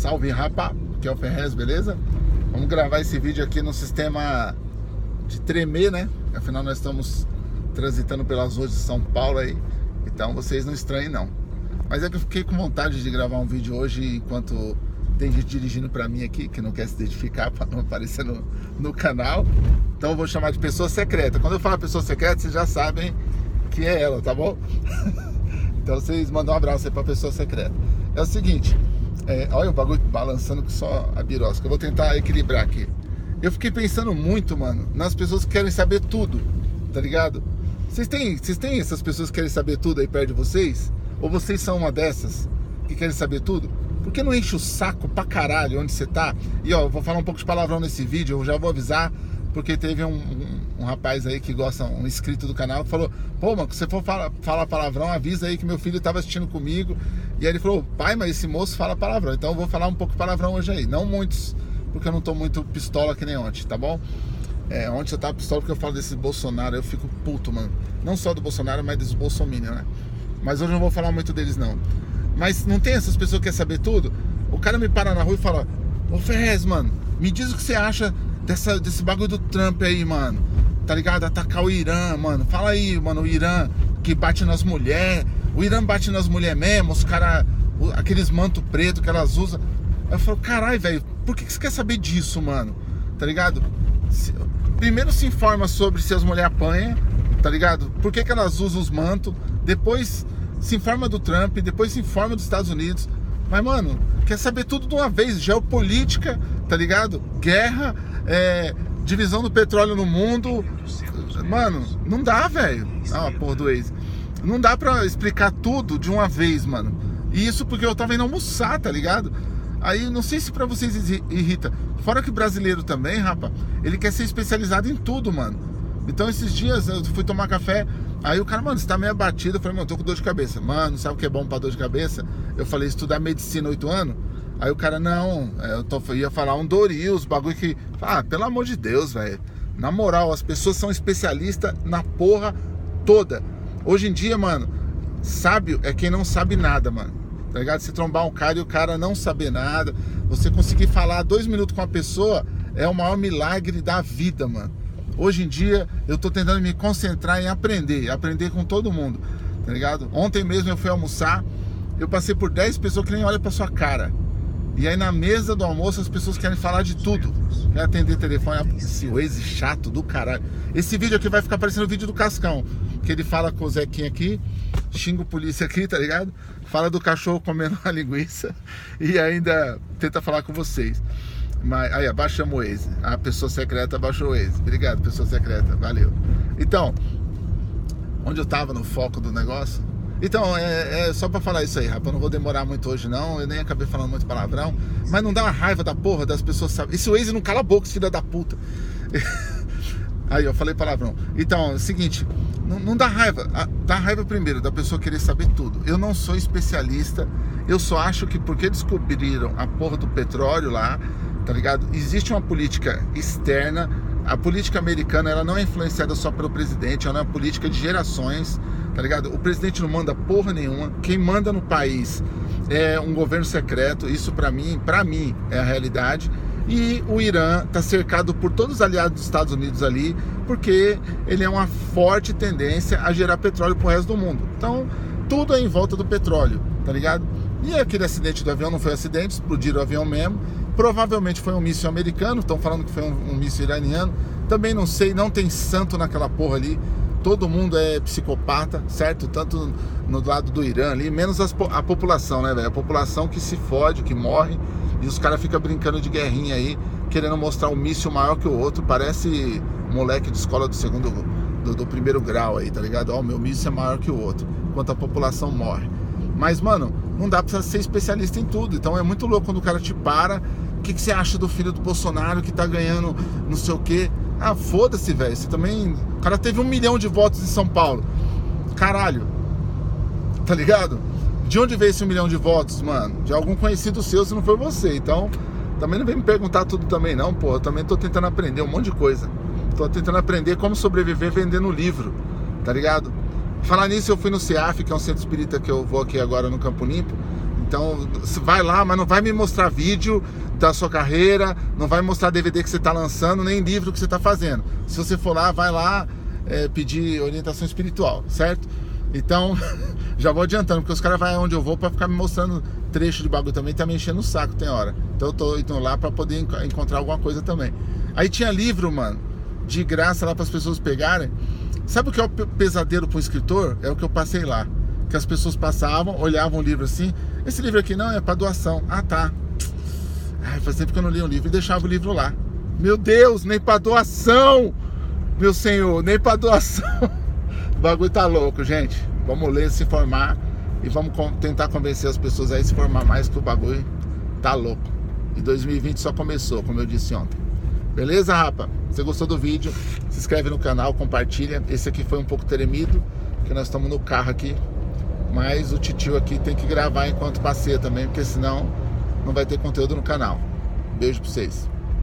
Salve rapa, que é o Ferrez, beleza? Vamos gravar esse vídeo aqui no sistema de tremer, né? Afinal nós estamos transitando pelas ruas de São Paulo aí, então vocês não estranhem não. Mas é que eu fiquei com vontade de gravar um vídeo hoje enquanto tem gente dirigindo pra mim aqui, que não quer se identificar para não aparecer no canal. Então eu vou chamar de pessoa secreta. Quando eu falo pessoa secreta, vocês já sabem que é ela, tá bom? Então vocês mandam um abraço aí pra pessoa secreta. É o seguinte, olha o bagulho balançando que só a birosca. Eu vou tentar equilibrar aqui. Eu fiquei pensando muito, mano, nas pessoas que querem saber tudo, tá ligado? Vocês têm essas pessoas que querem saber tudo aí perto de vocês? Ou vocês são uma dessas que querem saber tudo? Por que não enche o saco pra caralho onde você tá? E ó, eu vou falar um pouco de palavrão nesse vídeo, eu já vou avisar, porque teve um rapaz aí que gosta, um inscrito do canal, que falou: pô, mano, se você for falar palavrão, avisa aí que meu filho tava assistindo comigo. E aí ele falou: pai, mas esse moço fala palavrão. Então eu vou falar um pouco de palavrão hoje aí. Não muitos, porque eu não tô muito pistola que nem ontem, tá bom? Ontem eu tava pistola porque eu falo desse Bolsonaro, eu fico puto, mano. Não só do Bolsonaro, mas dos bolsominions, né? Mas hoje eu não vou falar muito deles, não. Mas não tem essas pessoas que querem saber tudo? O cara me para na rua e fala: ô Ferrez, mano, me diz o que você acha desse bagulho do Trump aí, mano. Tá ligado? Atacar o Irã, mano. Fala aí, mano, o Irã que bate nas mulheres. O Irã bate nas mulheres mesmo, os caras, aqueles mantos pretos que elas usam. Aí eu falo: caralho, velho, por que você quer saber disso, mano? Tá ligado? Primeiro se informa sobre se as mulheres apanham, tá ligado? Por que elas usam os mantos. Depois se informa do Trump, depois se informa dos Estados Unidos. Mas, mano, quer saber tudo de uma vez. Geopolítica, tá ligado? Guerra, divisão do petróleo no mundo. Mano, não dá, velho. Ah, porra do Waze. Não dá pra explicar tudo de uma vez, mano. E isso porque eu tava indo almoçar, tá ligado? Aí, não sei se pra vocês irrita. Fora que o brasileiro também, rapaz, ele quer ser especializado em tudo, mano. Então, esses dias eu fui tomar café. Aí o cara: mano, você tá meio abatido. Eu falei: mano, tô com dor de cabeça. Mano, sabe o que é bom pra dor de cabeça? Eu falei: estudar medicina 8 anos. Aí o cara: não, eu ia falar um Doril, os bagulho que... Ah, pelo amor de Deus, velho. Na moral, as pessoas são especialistas na porra toda. Hoje em dia, mano, sábio é quem não sabe nada, mano. Tá ligado? Você trombar um cara e o cara não saber nada, você conseguir falar 2 minutos com a pessoa, é o maior milagre da vida, mano. Hoje em dia, eu tô tentando me concentrar em aprender com todo mundo, tá ligado? Ontem mesmo eu fui almoçar, eu passei por 10 pessoas que nem olham pra sua cara. E aí na mesa do almoço as pessoas querem falar de tudo. Quer atender telefone, esse Waze chato do caralho. Esse vídeo aqui vai ficar parecendo o vídeo do Cascão, que ele fala com o Zequinha aqui, xinga o polícia aqui, tá ligado? Fala do cachorro comendo a linguiça e ainda tenta falar com vocês. Mas aí, abaixamos o Waze. A pessoa secreta abaixou o Waze. Obrigado, pessoa secreta, valeu. Então, onde eu tava no foco do negócio? Então, é só pra falar isso aí, rapaz. Eu não vou demorar muito hoje, não. Eu nem acabei falando muito palavrão. Mas não dá uma raiva da porra das pessoas, sabe? Esse Waze não cala a boca, esse filho da puta. Aí, eu falei palavrão. Então, é o seguinte, não dá raiva. Dá raiva primeiro da pessoa querer saber tudo. Eu não sou especialista. Eu só acho que porque descobriram a porra do petróleo lá, tá ligado? Existe uma política externa. A política americana, ela não é influenciada só pelo presidente, ela é uma política de gerações, tá ligado? O presidente não manda porra nenhuma. Quem manda no país é um governo secreto. Isso pra mim é a realidade. E o Irã tá cercado por todos os aliados dos Estados Unidos ali, porque ele é uma forte tendência a gerar petróleo pro resto do mundo. Então, tudo é em volta do petróleo, tá ligado? E aquele acidente do avião não foi acidente, explodiram o avião mesmo. Provavelmente foi um míssil americano, estão falando que foi um míssil iraniano. Também não sei, não tem santo naquela porra ali. Todo mundo é psicopata, certo? Tanto no lado do Irã ali, menos a população, né, velho? A população que se fode, que morre. E os caras ficam brincando de guerrinha aí, querendo mostrar um míssil maior que o outro. Parece moleque de escola do primeiro grau aí, tá ligado? Ó, o meu míssil é maior que o outro, enquanto a população morre. Mas, mano, não dá pra ser especialista em tudo. Então é muito louco quando o cara te para. O que você acha do filho do Bolsonaro que tá ganhando não sei o quê? Ah, foda-se, velho. Você também... O cara teve 1 milhão de votos em São Paulo. Caralho. Tá ligado? De onde veio esse 1 milhão de votos, mano? De algum conhecido seu, se não foi você. Então, também não vem me perguntar tudo também não, pô. Eu também tô tentando aprender um monte de coisa. Tô tentando aprender como sobreviver vendendo livro, tá ligado? Falar nisso, eu fui no CEAF, que é um centro espírita que eu vou aqui agora no Campo Limpo. Então, vai lá, mas não vai me mostrar vídeo da sua carreira, não vai mostrar DVD que você está lançando, nem livro que você está fazendo. Se você for lá, vai lá pedir orientação espiritual, certo? Então, já vou adiantando, porque os caras vão onde eu vou para ficar me mostrando trecho de bagulho também, tá me enchendo o saco, tem hora. Então eu tô indo lá para poder encontrar alguma coisa também. Aí tinha livro, mano, de graça lá para as pessoas pegarem. Sabe o que é o pesadelo para um escritor? É o que eu passei lá. Que as pessoas passavam, olhavam o livro assim. Esse livro aqui não, é para doação. Ah, tá. Ai, faz tempo que eu não li um livro e deixava o livro lá. Meu Deus, nem para doação! Meu senhor, nem para doação. O bagulho tá louco, gente. Vamos ler, se informar e vamos tentar convencer as pessoas a se informar mais, que o bagulho tá louco. E 2020 só começou, como eu disse ontem. Beleza, rapa? Se você gostou do vídeo, se inscreve no canal, compartilha. Esse aqui foi um pouco tremido, porque nós estamos no carro aqui. Mas o titio aqui tem que gravar enquanto passeia também, porque senão não vai ter conteúdo no canal. Beijo pra vocês.